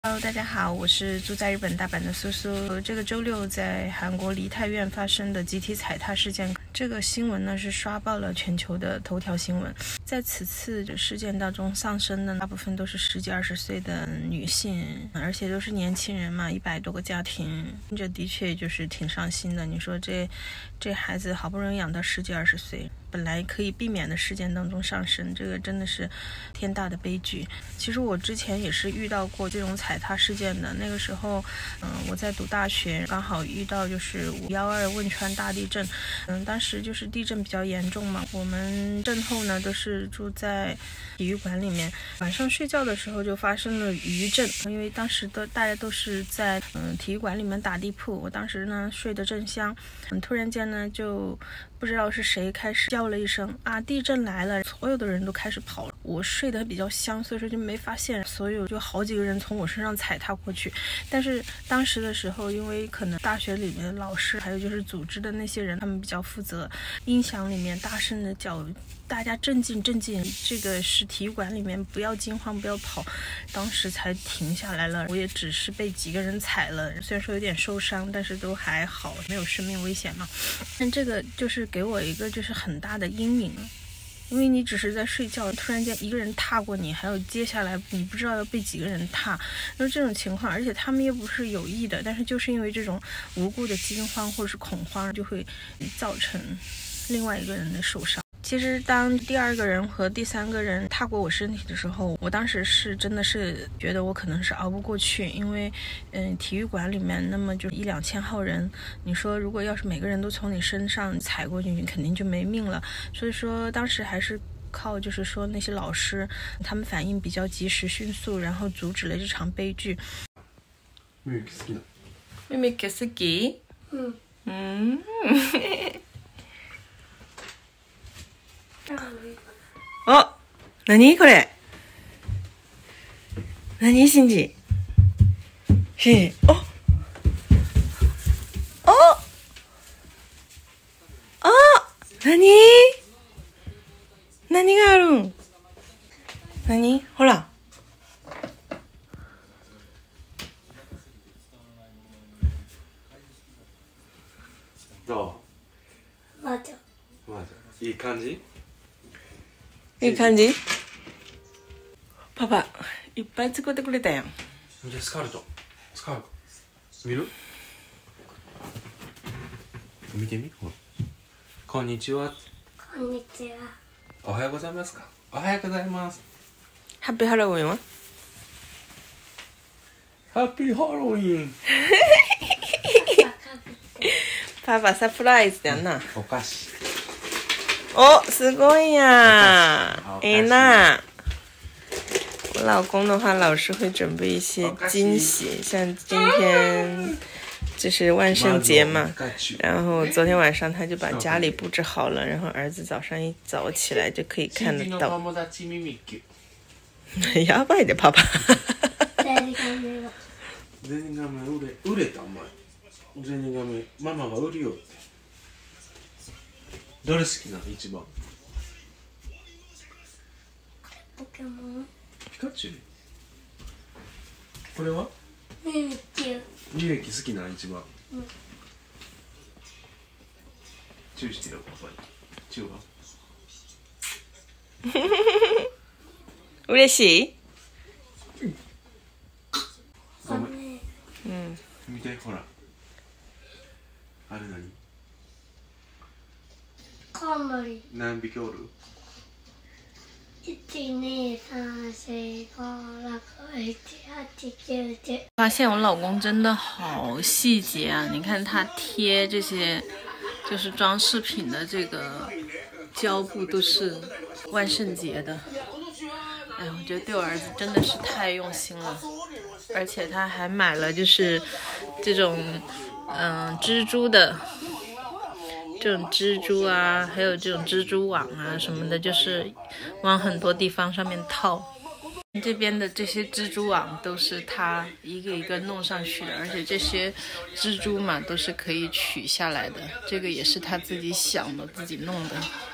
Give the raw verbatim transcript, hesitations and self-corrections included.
Hello， 大家好，我是住在日本大阪的苏苏。这个周六在韩国梨泰院发生的集体踩踏事件，这个新闻呢是刷爆了全球的头条新闻。在此次的事件当中丧生的大部分都是十几二十岁的女性，而且都是年轻人嘛，一百多个家庭，这的确就是挺伤心的。你说这这孩子好不容易养到十几二十岁，本来可以避免的事件当中上升，这个真的是天大的悲剧。其实我之前也是遇到过这种踩踏事件的，那个时候，嗯、呃，我在读大学，刚好遇到就是五幺二汶川大地震，嗯，当时就是地震比较严重嘛，我们震后呢都是住在体育馆里面，晚上睡觉的时候就发生了余震，因为当时的大家都是在嗯、呃、体育馆里面打地铺，我当时呢睡得正香，嗯，突然间呢就不知道是谁开始叫了一声啊，地震来了，所有的人都开始跑了。我睡得比较香，所以说就没发现，所有就好几个人从我身上踩踏过去。但是当时的时候，因为可能大学里面的老师，还有就是组织的那些人，他们比较负责，音响里面大声的叫大家镇静镇静，这个是体育馆里面，不要惊慌，不要跑。当时才停下来了。我也只是被几个人踩了，虽然说有点受伤，但是都还好，没有生命危险嘛。但这个就是给我一个就是很大的阴影，因为你只是在睡觉，突然间一个人踏过你，还有接下来你不知道要被几个人踏，就是这种情况，而且他们又不是有意的，但是就是因为这种无故的惊慌或者是恐慌，就会造成另外一个人的受伤。其实当第二个人和第三个人踏过我身体的时候，我当时是真的是觉得我可能是熬不过去，因为嗯，体育馆里面那么就一两千号人，你说如果要是每个人都从你身上踩过去，你肯定就没命了。所以说当时还是靠就是说那些老师他们反应比较及时迅速，然后阻止了这场悲剧。 ミミ好きな。 ミミ好き？ うん。 うん。あ、何これ？何シンジ？へえ、あ、あ、あ、何？何があるん？何？ほら。 どまあじゃう？まあじゃいい感じ？ いい感じ？パパ、いっぱい作ってくれたやん。 じゃあスカールト。スカールト。見る？見てみ。ほら。こんにちは。 こんにちは。 おはようございますか。おはようございます。 ハッピーハロウィンは？ ハッピーハロウィン。 パパサプライズやんな。 お菓子。 哦，すごい呀！ 好哎那，我老公的话老是会准备一些惊喜，像今天就是万圣节嘛，然后昨天晚上他就把家里布置好了，然后儿子早上一早起来就可以看得到。やばいでパパ。 ゼニガメは。 ゼニガメ売れ売れたお前。ゼニガメママが売るよって。どれ好きなの一番？ ポケモン。 ピカチュウ。これは？ ミミキュウ。 ミミキ好きな一番。 うん。 チューしてよパパに。チューは？ 嬉しい？ ごめん。 あね。 うん。 見てほら。あれ何？ コウモリ。 何匹おる？ 一二三四五六七八九十。 发现我老公真的好细节啊！你看他贴这些就是装饰品的这个胶布都是万圣节的。哎，我觉得对我儿子真的是太用心了，而且他还买了就是这种嗯蜘蛛的。这种蜘蛛啊，还有这种蜘蛛网啊什么的，就是往很多地方上面套。这边的这些蜘蛛网都是他一个一个弄上去的，而且这些蜘蛛嘛都是可以取下来的，这个也是他自己想的，自己弄的。